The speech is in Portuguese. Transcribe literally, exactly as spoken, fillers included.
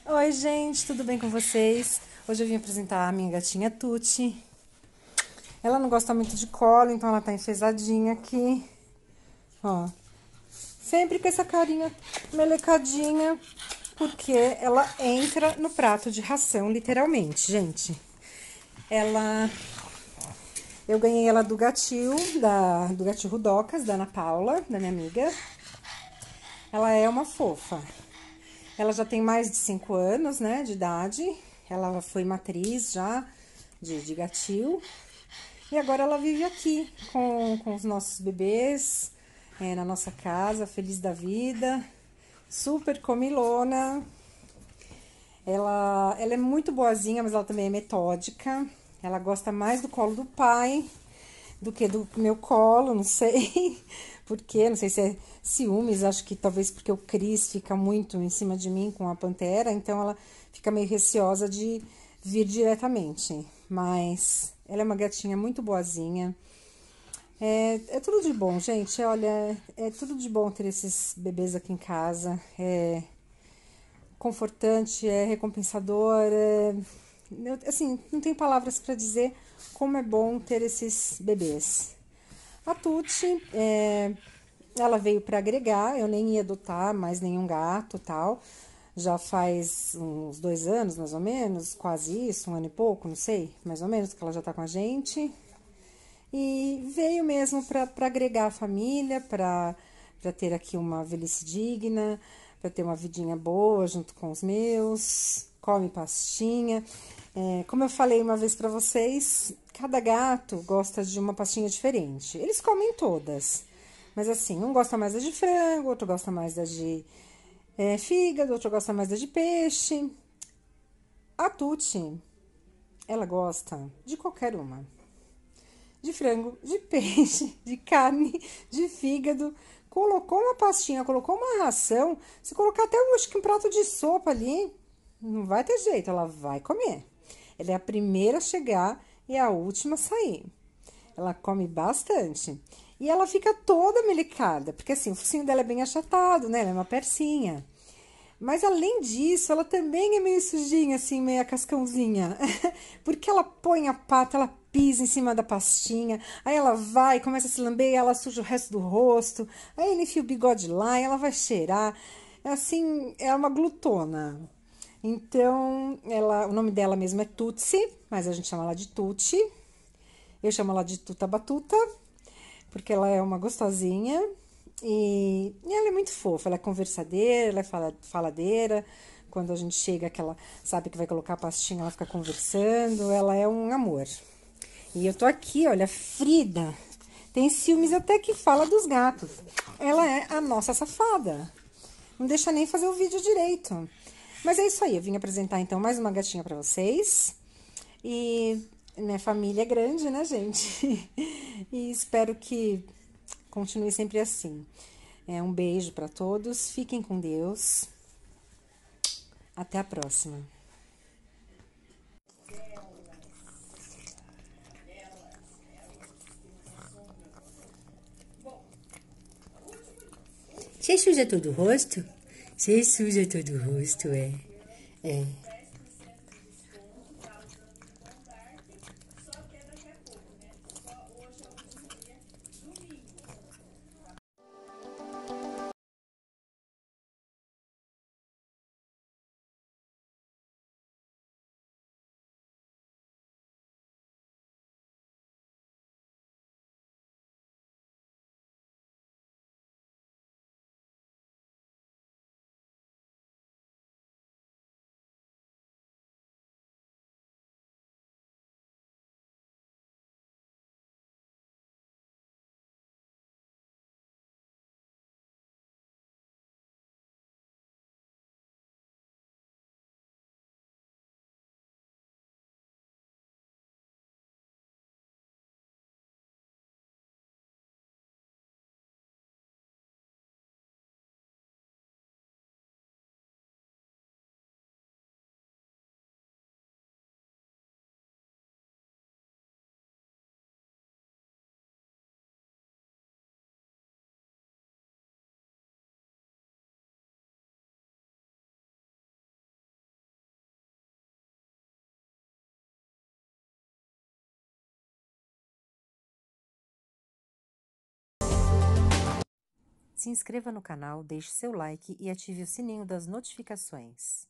Oi, gente, tudo bem com vocês? Hoje eu vim apresentar a minha gatinha Tuti. Ela não gosta muito de colo, então ela tá enfesadinha aqui. Ó, sempre com essa carinha melecadinha, porque ela entra no prato de ração, literalmente, gente. Ela... Eu ganhei ela do gatil, da, do gatil Rudocas, da Ana Paula, da minha amiga. Ela é uma fofa. Ela já tem mais de cinco anos, né, de idade. Ela foi matriz já de, de gatil. E agora ela vive aqui com, com os nossos bebês, é, na nossa casa, feliz da vida. Super comilona. Ela, ela é muito boazinha, mas ela também é metódica. Ela gosta mais do colo do pai do que do meu colo, não sei por quê, não sei se é ciúmes, acho que talvez porque o Cris fica muito em cima de mim com a Pantera, então ela fica meio receosa de vir diretamente, mas ela é uma gatinha muito boazinha. É, é tudo de bom, gente, olha, é tudo de bom ter esses bebês aqui em casa, é confortante, é recompensador, é... Eu, assim, não tem palavras para dizer como é bom ter esses bebês. A Tuti, é, ela veio para agregar, eu nem ia adotar mais nenhum gato tal. Já faz uns dois anos, mais ou menos, quase isso, um ano e pouco, não sei, mais ou menos, que ela já tá com a gente. E veio mesmo para agregar a família, para ter aqui uma velhice digna, para ter uma vidinha boa junto com os meus, come pastinha. É, como eu falei uma vez para vocês, cada gato gosta de uma pastinha diferente. Eles comem todas, mas assim, um gosta mais da de frango, outro gosta mais da de é, fígado, outro gosta mais da de peixe. A Tuti, ela gosta de qualquer uma. De frango, de peixe, de carne, de fígado. Colocou uma pastinha, colocou uma ração. Se colocar até um, acho que um prato de sopa ali, não vai ter jeito, ela vai comer. Ela é a primeira a chegar e a última a sair. Ela come bastante. E ela fica toda melecada, porque assim, o focinho dela é bem achatado, né? Ela é uma persinha. Mas além disso, ela também é meio sujinha, assim, meio cascãozinha. Porque ela põe a pata, ela pisa em cima da pastinha, aí ela vai, começa a se lamber, ela suja o resto do rosto, aí ele enfia o bigode lá e ela vai cheirar. É assim, é uma glutona. Então, ela, o nome dela mesmo é Tutsi, mas a gente chama ela de Tuti. Eu chamo ela de Tuta Batuta, porque ela é uma gostosinha. E, e ela é muito fofa, ela é conversadeira, ela é fala, faladeira. Quando a gente chega, que ela sabe que vai colocar a pastinha, ela fica conversando. Ela é um amor. E eu tô aqui, olha, Frida. Tem ciúmes até que fala dos gatos. Ela é a nossa safada. Não deixa nem fazer o vídeo direito. Mas é isso aí, eu vim apresentar então mais uma gatinha pra vocês. E minha família é grande, né, gente? E espero que continue sempre assim. É, um beijo pra todos, fiquem com Deus. Até a próxima. Você suja todo o rosto? Você suja todo o rosto, é. É. Se inscreva no canal, deixe seu like e ative o sininho das notificações.